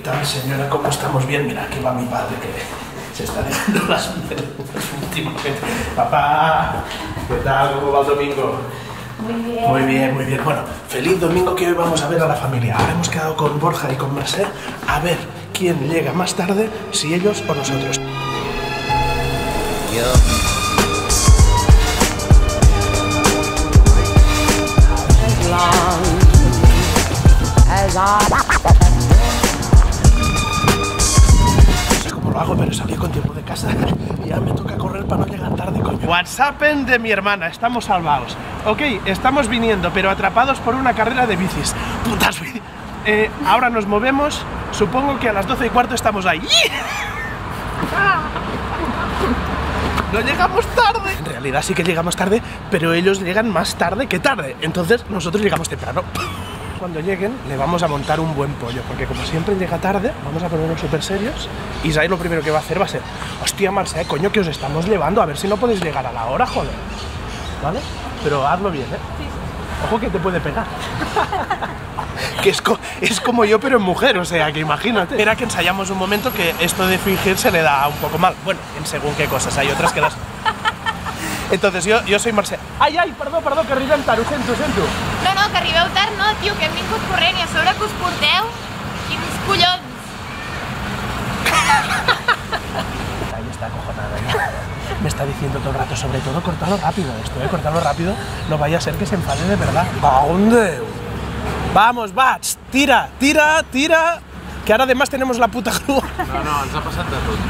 tal, señora? ¿Cómo estamos? Bien, mira, aquí va mi padre que se está dejando las últimamente. Papá, ¿qué tal? ¿Cómo va el domingo? Muy bien. Muy bien, muy bien. Bueno, feliz domingo, que hoy vamos a ver a la familia. Ahora hemos quedado con Borja y con Mercè a ver quién llega más tarde, si ellos o nosotros. No sé cómo lo hago, pero salí con tiempo de casa y ya me toca correr para no llegar tarde, coño. WhatsAppen de mi hermana, estamos salvados. Ok, estamos viniendo, pero atrapados por una carrera de bicis. Putas bicis. Ahora nos movemos, supongo que a las 12:15 estamos ahí. No llegamos tarde. En realidad sí que llegamos tarde, pero ellos llegan más tarde que tarde. Entonces nosotros llegamos temprano. Cuando lleguen le vamos a montar un buen pollo, porque como siempre llega tarde, vamos a ponernos súper serios. Y ¿sabéis lo primero que va a hacer? Va a ser: hostia, Mercè, coño, que os estamos llevando, a ver si no podéis llegar a la hora, joder. ¿Vale? Pero hazlo bien, ¿eh? Sí. Ojo que te puede pegar. Que es como yo, pero en mujer, o sea, que imagínate. Era que ensayamos un momento que esto de fingir se le da un poco mal. Bueno, en según qué cosas, hay otras que las... Entonces yo soy Mercè. Ai, perdó, que arribem tard, ho sento. No, que arribeu tard no, tio, que hem vingut corrent i a sobre que us porteu. Quins collons. Ahí está acojonada. Me está diciendo todo el rato, sobre todo, cortalo rápido esto, cortalo rápido, no vaya a ser que se enfade de verdad. ¿A dónde? Vamos, Bats, tira, que ahora además tenemos la puta grúa. No, ens ha passat de tot.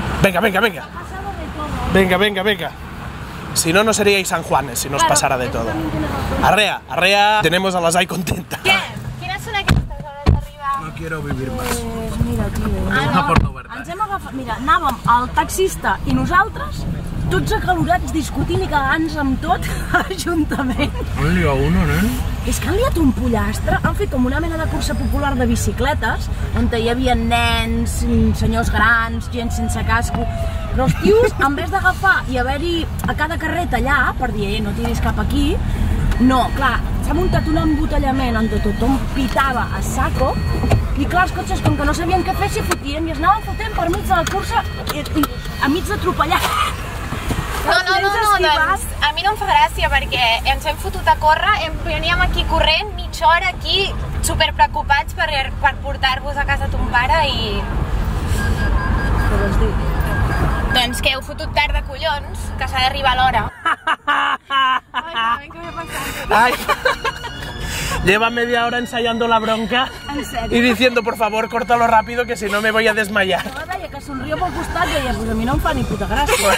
Venga. Si no, no seríais San Juanes si nos pasara de todo. Arrea, tenemos a la Zai contenta. Què? Quines són aquestes hores d'arribar? No quiero vivir más. Mira, tio, ens hem agafat, mira, anàvem el taxista i nosaltres, tots acalorats, discutint i cagant-nos amb tot a l'Ajuntament. Han liat uno, nen? És que han liat un pollastre, han fet com una mena de cursa popular de bicicletes, on hi havia nens, senyors grans, gent sense casco, però els tios, en vez d'agafar i haver-hi a cada carret allà, per dir, no tiris cap aquí, no, clar, s'ha muntat un embotellament on tothom pitava a saco, i clar, els cotxes, com que no sabien què fer, s'hi fotien i es anaven fotent per mig de la cursa, a mig d'atropellar. No, doncs a mi no em fa gràcia perquè ens hem fotut a córrer, veníem aquí corrent, mitja hora aquí, super preocupats per portar-vos a casa ton pare i... Què vols dir? Doncs que heu fotut tard de collons, que s'ha d'arribar a l'hora. Ai, què m'ha passat? Ay. Lleva media hora ensayando la bronca y diciendo, por favor, córtalo rápido, que si no me voy a desmayar. No, deia que somriu pel costat, deia, pues a mi no em fa ni puta gràcia.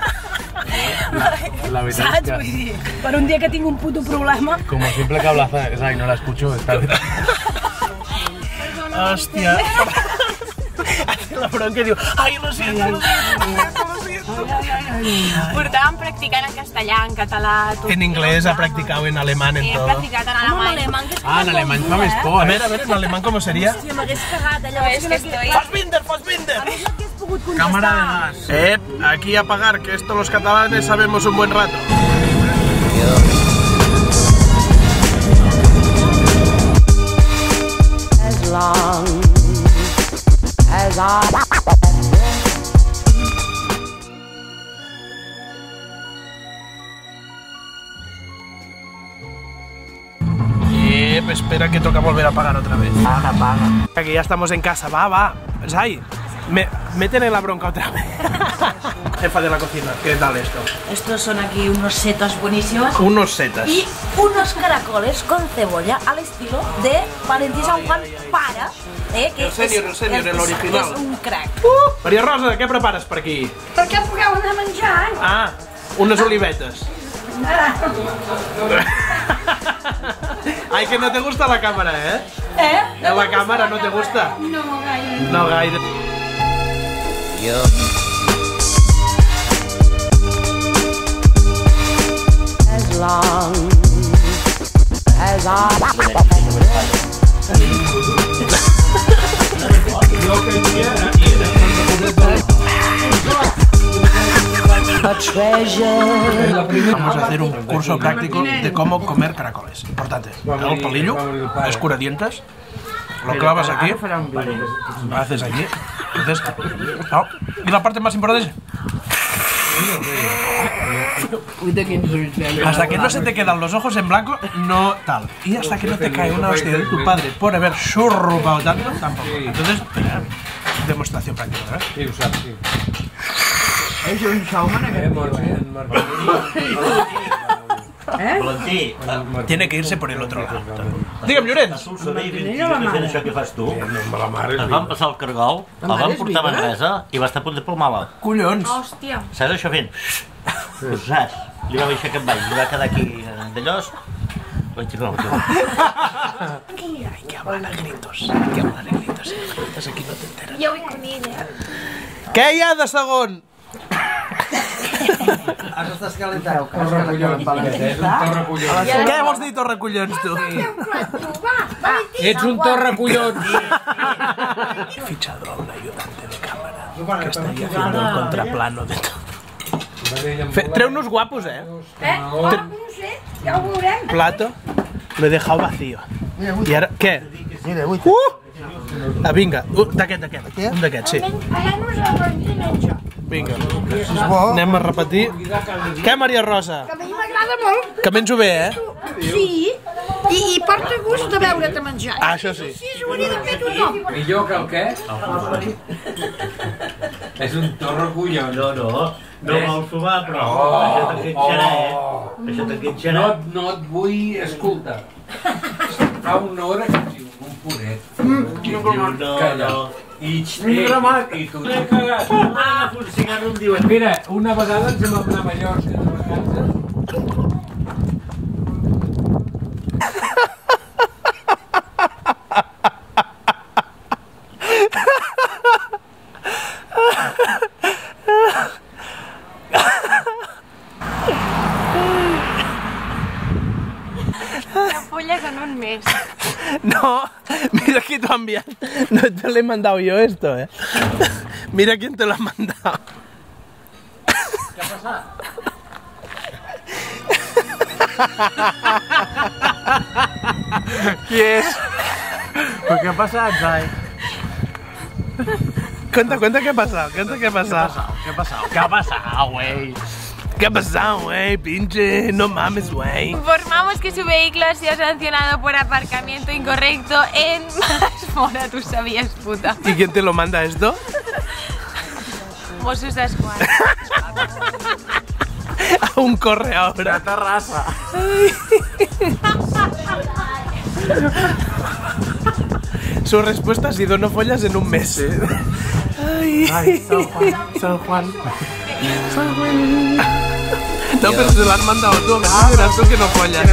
La veritat Saps? és que... Vull dir, per un dia que tinc un puto problema... Como siempre que habla Zai, no la escucho, está bien. Hostia. Hace la bronca y digo, ay, lo siento. Portàvem practicant en castellà, en català... En inglés, ha practicado en alemán, en He todo. practicat en alemany. En alemany fa més por, A ver, en alemán, ¿cómo sería? Hòstia, m'hagués cagat, allò... És que estoy... Fassbinder! A més, no hagués pogut contestar. Cámara de gas. Aquí a pagar, que esto los catalanes sabemos un buen rato. As long as Espera que toca volver a pagar otra vez. Paga. Aquí ya estamos en casa, va. Zai, métele la bronca otra vez. Jefa de la cocina, ¿qué tal esto? Estos son aquí unos setas buenísimos. Unos setas. Y unos caracoles con cebolla al estilo de Valentín San Juan para... que El sènior, el original. És un crack. Maria Rosa, què prepares per aquí? Per què pugueu anar menjant? Ah, unes olivetes. Ay, que no te gusta la cámara, ¿eh? En la cámara no te gusta. No gaire. As long as Vamos a hacer un curso práctico de cómo comer caracoles. Importante. El palillo, escuradientes, lo clavas aquí, lo haces allí, entonces, no. Y la parte más importante es... Hasta que no se te quedan los ojos en blanco, no tal. Y hasta que no te cae una hostia de tu padre por haber churrupado tanto, tampoco. Entonces, demostración práctica, ¿verdad? Sí, ho saps, sí. És un showman aquest tio, Valentí, Tiene que irse por el otro lado. Digue'm, Llorenç. tu sabies 20 anys fent això que fas tu? La mare Ens vam passar el cargol, el vam portar a Manresa i va estar a punt de palmar-la. Collons. Hòstia. Saps això fent? Ho saps? Li va baixar aquest bany, li va quedar aquí d'allòs. Vaig dir, no, Hay que hablar a gritos. Hay que hablar a gritos. Si no gritas aquí no te enteras. Jo vull conill, Què hi ha de segon? Has estat calentant. Què vols dir, Torrecollons, tu? Ets un torrecollons! He fichado a un ayudante de cámara que está ahí haciendo el contraplano de todo. Treu-nos guapos, eh? No sé, ja ho veurem. Plato, lo he dejado vacío. I ara, què? Mira, avui... Ah, vinga, d'aquest, un d'aquest, sí. Anem-nos a rendir això. Vinga, És bo. anem a repetir. Què, Maria Rosa? Que a mi m'agrada molt. Que menjo bé, eh? Sí, i porta gust de veure't a menjar. Ah, això sí. Sí, ho hauria de fer tothom. Millor que el què? És un torrecollons. no vol fumar, però això t'enganxarà, Això t'enganxarà. No et vull escoltar. Fa una hora que em diu un puret. No. I tu t'he cagat. Agafa un cigarro em diuen... Mira, una vegada ens vam anar a Mallorca de vacances. Folles en un mes. No, mira quién te lo ha enviado. No te lo he mandado yo esto, eh. Mira quién te lo ha mandado. Què ha passat? Qui és? Però què ha passat, Zai? Cuenta qué ha pasado, cuenta qué ha pasado. Què ha passat, güey? ¿Qué ha pasado, güey? Pinche, no mames, güey. Informamos que su vehículo ha sido sancionado por aparcamiento incorrecto en Masmora. ¿Tú sabías, puta? ¿Y quién te lo manda esto? Mossos d'Esquadra. Aún corre ahora. Terrassa. Su respuesta ha sido no follas en un mes. Ay, San Juan. No, pero se lo han mandado tú. Verás tú que no follas.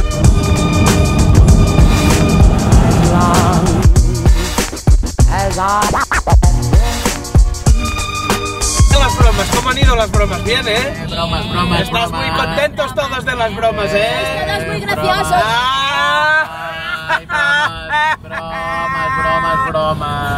Las bromas, ¿cómo han ido las bromas? Bien, ¿eh? Bromes. Estás muy contentos todos de las bromas, ¿eh? Todos muy graciosos. Ah. Bromes.